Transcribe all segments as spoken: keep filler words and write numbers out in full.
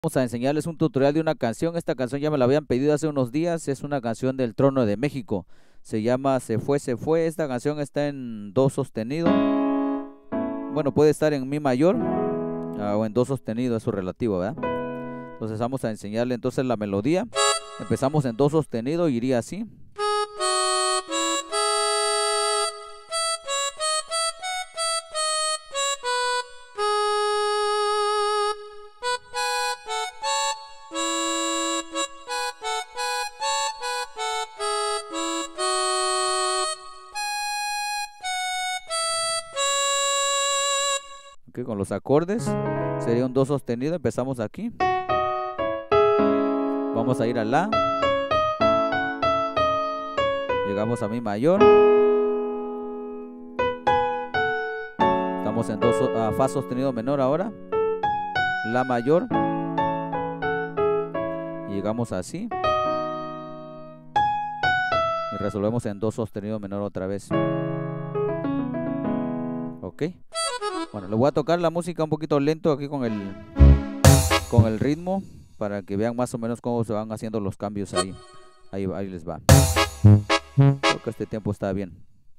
Vamos a enseñarles un tutorial de una canción. Esta canción ya me la habían pedido hace unos días. Es una canción del Trono de México. Se llama Se Fue, Se Fue. Esta canción está en do sostenido. Bueno, puede estar en mi mayor uh, o en do sostenido, eso es relativo, ¿verdad? Entonces vamos a enseñarle entonces la melodía. Empezamos en do sostenido y iría así. Okay, con los acordes sería un do sostenido. Empezamos aquí, vamos a ir a la, llegamos a mi mayor, estamos en do, uh, fa sostenido menor ahora, la mayor, y llegamos así y resolvemos en do sostenido menor otra vez. Ok, bueno, le voy a tocar la música un poquito lento aquí con el con el ritmo para que vean más o menos cómo se van haciendo los cambios ahí. Ahí, ahí les va. Creo que este tiempo está bien.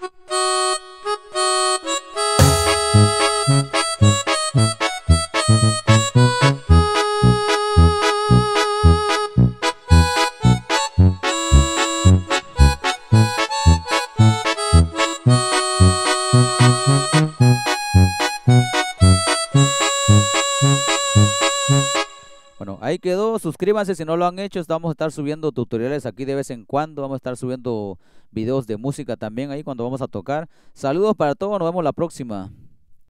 Bueno, ahí quedó. Suscríbanse si no lo han hecho. Vamos a estar subiendo tutoriales aquí de vez en cuando. Vamos a estar subiendo videos de música también ahí cuando vamos a tocar. Saludos para todos. Nos vemos la próxima.